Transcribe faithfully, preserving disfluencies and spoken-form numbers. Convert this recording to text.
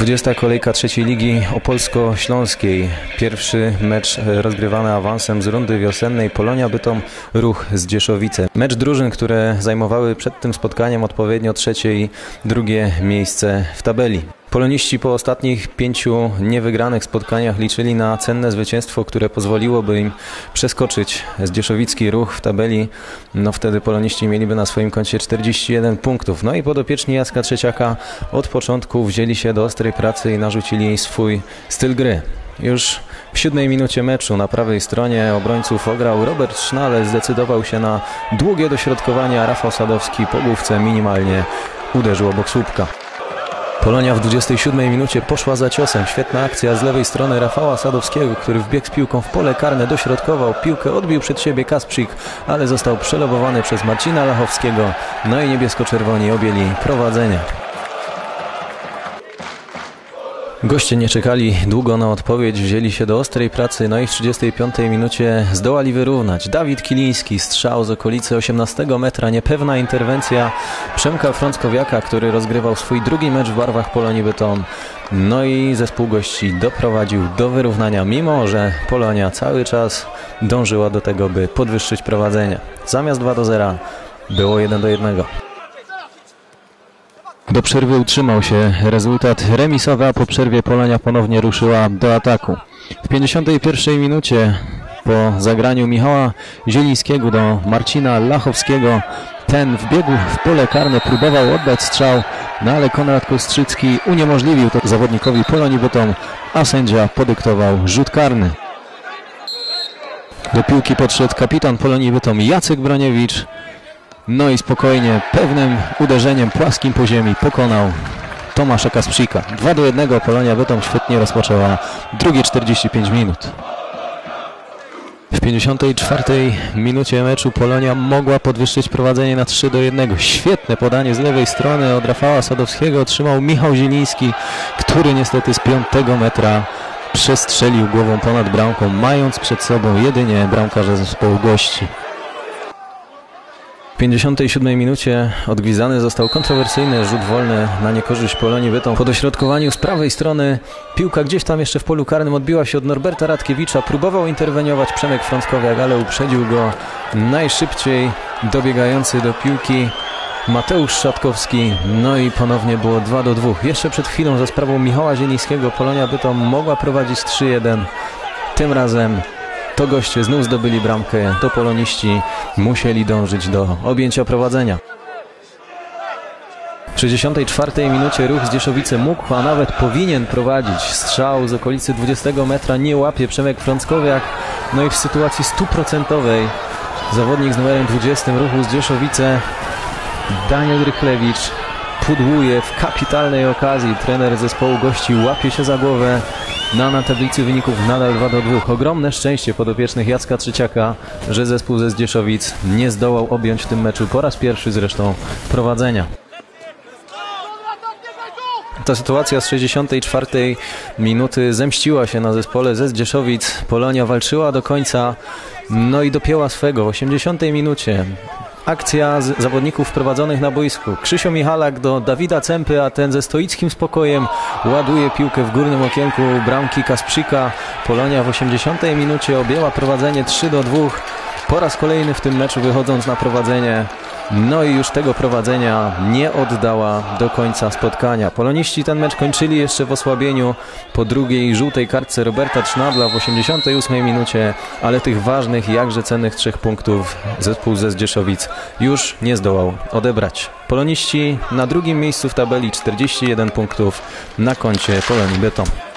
dwudziesta kolejka trzeciej ligi opolsko-śląskiej. Pierwszy mecz rozgrywany awansem z rundy wiosennej Polonia Bytom Ruch Zdzieszowice. Mecz drużyn, które zajmowały przed tym spotkaniem odpowiednio trzecie i drugie miejsce w tabeli. Poloniści po ostatnich pięciu niewygranych spotkaniach liczyli na cenne zwycięstwo, które pozwoliłoby im przeskoczyć zdzieszowicki Ruch w tabeli. No wtedy poloniści mieliby na swoim koncie czterdzieści jeden punktów. No i podopieczni Jacka Trzeciaka od początku wzięli się do ostrej pracy i narzucili swój styl gry. Już w siódmej minucie meczu na prawej stronie obrońców ograł Robert Sznale, zdecydował się na długie dośrodkowanie, a Rafał Sadowski po główce minimalnie uderzył obok słupka. Polonia w dwudziestej siódmej minucie poszła za ciosem. Świetna akcja z lewej strony Rafała Sadowskiego, który wbiegł z piłką w pole karne, dośrodkował piłkę, odbił przed siebie Kasprzyk, ale został przelobowany przez Marcina Lachowskiego. No i niebiesko-czerwoni objęli prowadzenie. Goście nie czekali długo na odpowiedź, wzięli się do ostrej pracy, no i w trzydziestej piątej minucie zdołali wyrównać. Dawid Kiliński, strzał z okolicy osiemnastego metra, niepewna interwencja Przemka Frąckowiaka, który rozgrywał swój drugi mecz w barwach Polonii Bytom. No i zespół gości doprowadził do wyrównania, mimo że Polonia cały czas dążyła do tego, by podwyższyć prowadzenie. Zamiast dwa do zera było jeden do jednego. Do przerwy utrzymał się rezultat remisowy, a po przerwie Polonia ponownie ruszyła do ataku. W pięćdziesiątej pierwszej minucie po zagraniu Michała Zielińskiego do Marcina Lachowskiego, ten wbiegł w pole karne, próbował oddać strzał, no ale Konrad Kostrzycki uniemożliwił to zawodnikowi Polonii Bytom, a sędzia podyktował rzut karny. Do piłki podszedł kapitan Polonii Bytom Jacek Broniewicz. No i spokojnie, pewnym uderzeniem płaskim po ziemi pokonał Tomasza Kasprzyka. dwa do jednego Polonia Bytom świetnie rozpoczęła drugie czterdzieści pięć minut. W pięćdziesiątej czwartej minucie meczu Polonia mogła podwyższyć prowadzenie na trzy do jednego. Świetne podanie z lewej strony od Rafała Sadowskiego otrzymał Michał Zieliński, który niestety z piątego metra przestrzelił głową ponad bramką, mając przed sobą jedynie bramkarza zespołu gości. W pięćdziesiątej siódmej minucie odgwizdany został kontrowersyjny rzut wolny na niekorzyść Polonii Bytom. Po dośrodkowaniu z prawej strony piłka gdzieś tam jeszcze w polu karnym odbiła się od Norberta Radkiewicza. Próbował interweniować Przemek Frąckowiak, ale uprzedził go najszybciej dobiegający do piłki Mateusz Szatkowski. No i ponownie było dwa do dwóch. Jeszcze przed chwilą za sprawą Michała Zielińskiego Polonia Bytom mogła prowadzić trzy jeden. Tym razem to goście znów zdobyli bramkę, to poloniści musieli dążyć do objęcia prowadzenia. W sześćdziesiątej czwartej minucie Ruch Zdzieszowice mógł, a nawet powinien prowadzić. Strzał z okolicy dwudziestego metra nie łapie Przemek Frąckowiak. No i w sytuacji stuprocentowej zawodnik z numerem dwudziestym Ruchu Zdzieszowice Daniel Rychlewicz pudłuje w kapitalnej okazji. Trener zespołu gości łapie się za głowę. No, na tablicy wyników nadal dwa do dwóch. Ogromne szczęście podopiecznych Jacka Trzeciaka, że zespół ze Zdzieszowic nie zdołał objąć w tym meczu po raz pierwszy zresztą prowadzenia. Ta sytuacja z sześćdziesiątej czwartej minuty zemściła się na zespole ze Zdzieszowic. Polonia walczyła do końca, no i dopięła swego w osiemdziesiątej minucie. Akcja z zawodników wprowadzonych na boisku. Krzysio Michalak do Dawida Cempy, a ten ze stoickim spokojem ładuje piłkę w górnym okienku bramki Kasprzyka. Polonia w osiemdziesiątej minucie objęła prowadzenie trzy do dwóch. Po raz kolejny w tym meczu wychodząc na prowadzenie. No i już tego prowadzenia nie oddała do końca spotkania. Poloniści ten mecz kończyli jeszcze w osłabieniu po drugiej żółtej kartce Roberta Trznadla w osiemdziesiątej ósmej minucie, ale tych ważnych i jakże cennych trzech punktów zespół ze Zdzieszowic już nie zdołał odebrać. Poloniści na drugim miejscu w tabeli, czterdzieści jeden punktów na koncie Polonii Bytom.